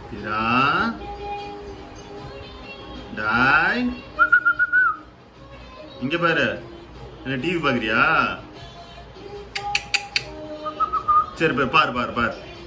Dheeran. Dai. இங்க பாரு. என்ன டிவி பாக்குறியா? சரி பாரு பாரு பாரு.